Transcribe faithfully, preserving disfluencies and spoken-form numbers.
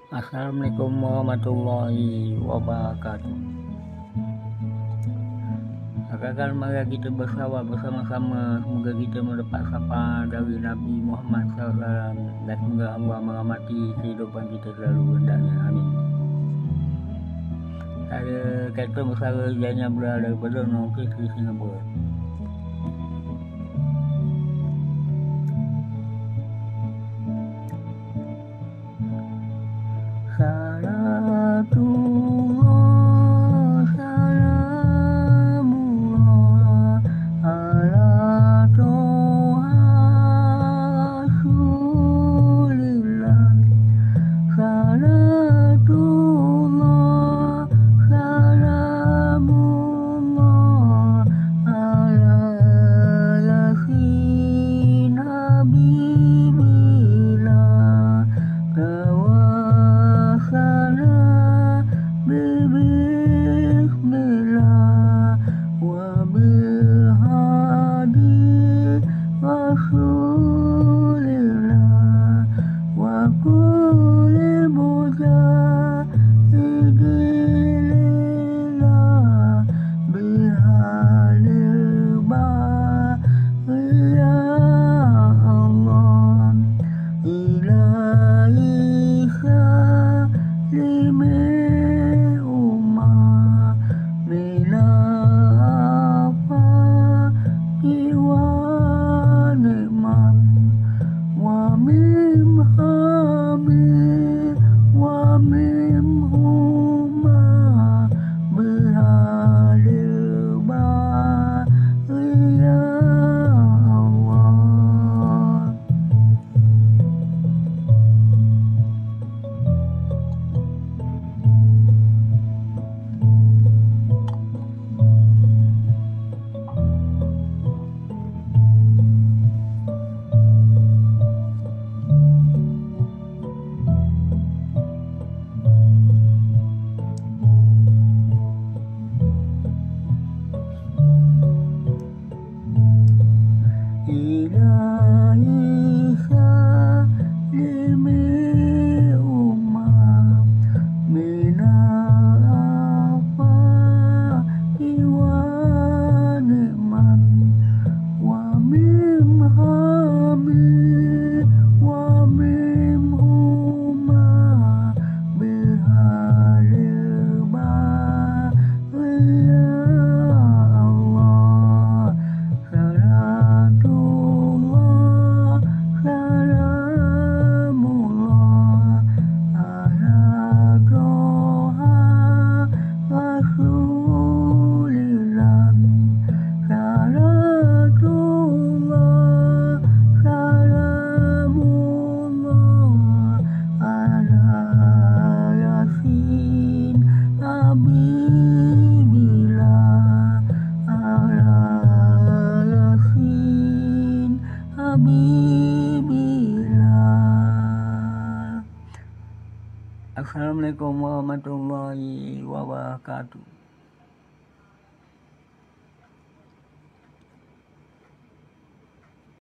Assalamualaikum warahmatullahi wabarakatuh. Akan mari kita bersalawat bersama-sama. Semoga kita mendapat syafaat dari Nabi Muhammad sallallahu alaihi wasallam, dan semoga Allah merahmati kehidupan kita selalu hendaknya. Amin. Saya kata bersara Janya Bela daripada North East Singapura. Salatullah salamullah ala toha rasulillah. Salatullah salamullah ala yasin habibillah. Bismillah wa bihadi rasulillah wa kulli mujahidillah bihalil ya Allah ilahi salimi ilahi salimi ummah minal afati wa ni'man wa mim hami wa mim huma bihalil ya Allah. Salatullah salamullah ala toha rasulillah. Salatullah salamullah ala yasin habibillah ala yasin habibillah. Assalamualaikum warahmatullahi wabarakatuh.